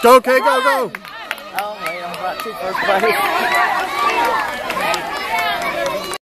Go, Kay, go, go. Oh, wait, I'm about to first place.